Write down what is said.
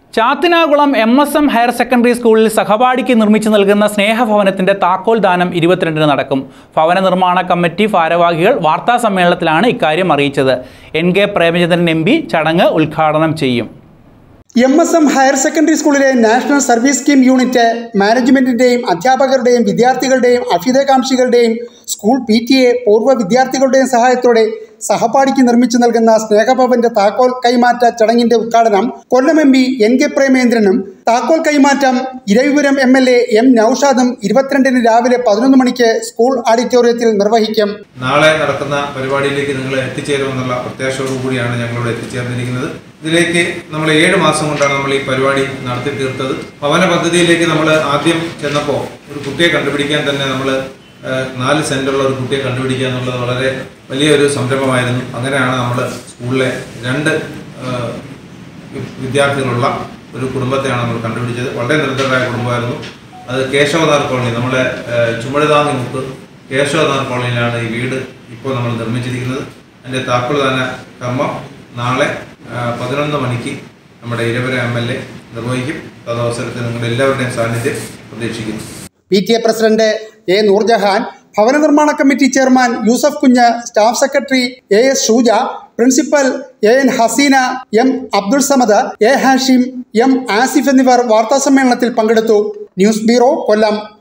ചാത്തിനാകുളം MSM higher secondary സ്കൂളിൽ സഹപാഠിക്ക് നിർമ്മിച്ചു നൽകുന്ന സ്നേഹഭവനത്തിന്റെ താക്കോൽ ദാനം 22-ന് നടക്കും. ഭവന നിർമ്മാണ കമ്മിറ്റി ഭാരവാഹികൾ വാർത്താ സമ്മേളനത്തിലാണ് ഇക്കാര്യം അറിയിച്ചത്. NK പ്രേമചന്ദ്രൻ MP ചടങ്ങ് ഉദ്ഘാടനം ചെയ്യും. MSM ഹയർ സെക്കൻഡറി സ്കൂളിലെ നാഷണൽ സർവീസ് സ്കീം യൂണിറ്റ് മാനേജ്മെന്റിന്റെയും അധ്യാപകരുടെയും വിദ്യാർത്ഥികളുടെയും അഭ്യുദയകാംക്ഷികളുടെയും സ്കൂൾ PTA പൂർവ്വ വിദ്യാർത്ഥികളുടെയും സഹായത്തോടെ സഹപാഠിക്ക് നിർമ്മിച്ചു നൽകുന്ന സ്നേഹഭവന്റെ താക്കോൽ കൈമാറ്റ ചടങ്ങിന്റെ ഉദ്ഘാടനം കൊല്ലം MP NK പ്രേമചന്ദ്രനും താക്കോൽ കൈമാറ്റം ഇരവിപുരം MLA M നൌഷാദും 22-ന് രാവിലെ 11 മണിക്ക് സ്കൂൾ ഓഡിറ്റോറിയത്തിൽ നിർവഹിക്കും. നാളെ നടക്കുന്ന പരിപാടിയിലേക്ക് നിങ്ങൾ എത്തിച്ചേരുമെന്നുള്ള പ്രത്യാശയോടുകൂടിയാണ് ഞങ്ങളിവിടെ എത്തിച്ചേർന്നിരിക്കുന്നത്. ഇതിലേക്ക് നമ്മൾ 7 മാസം കൊണ്ടാണ് നമ്മൾ ഈ പരിപാടി നടത്തി തീർത്തത്. ഭവന പദ്ധതിയിലേക്ക് നമ്മൾ ആദ്യം ചെന്നപ്പോൾ ഒരു കുട്ടിയെ കണ്ടുപിടിക്കാൻ തന്നെ നമ്മൾ 4 സെന്റുള്ള ഒരു കുട്ടിയെ കണ്ടുപിടിക്കുക എന്നുള്ളത് വളരെ വലിയൊരു സംരംഭമായിരുന്നു. അങ്ങനെയാണ് നമ്മൾ സ്കൂളിലെ 2 വിദ്യാർത്ഥികളുള്ള ഒരു കുടുംബത്തെയാണ് നമ്മൾ കണ്ടുപിടിച്ചത്. വളരെ നിർദ്ധരായ കുടുംബമായിരുന്നു. അത് കേശവനാർ കോളനി, നമ്മുടെ ചുമടുതാങ്ങി മുക്ക് കേശവനാർ കോളനിയിലാണ് ഈ വീട് ഇപ്പോൾ നമ്മൾ നിർമ്മിച്ചിരിക്കുന്നത്. അതിൻ്റെ താക്കോൽദാന കർമ്മം നാളെ 11 മണിക്ക് നമ്മുടെ ഇരവിപുരം MLA നിർവഹിക്കും. തദവസരത്തിൽ നിങ്ങളുടെ എല്ലാവരുടെയും സാന്നിധ്യം പ്രതീക്ഷിക്കുന്നു. PTA പ്രസിഡന്റ് A നൂർജഹാൻ, ഭവന നിർമ്മാണ committee chairman Yusuf Kunju, staff secretary AS Shuja, principal AN Haseena, M Abdul Samad, A Hashim, M Asif എന്നിവർ വാർത്താസമ്മേളനത്തിൽ പങ്കെടുത്തു. ന്യൂസ് ബ്യൂറോ, കൊല്ലം.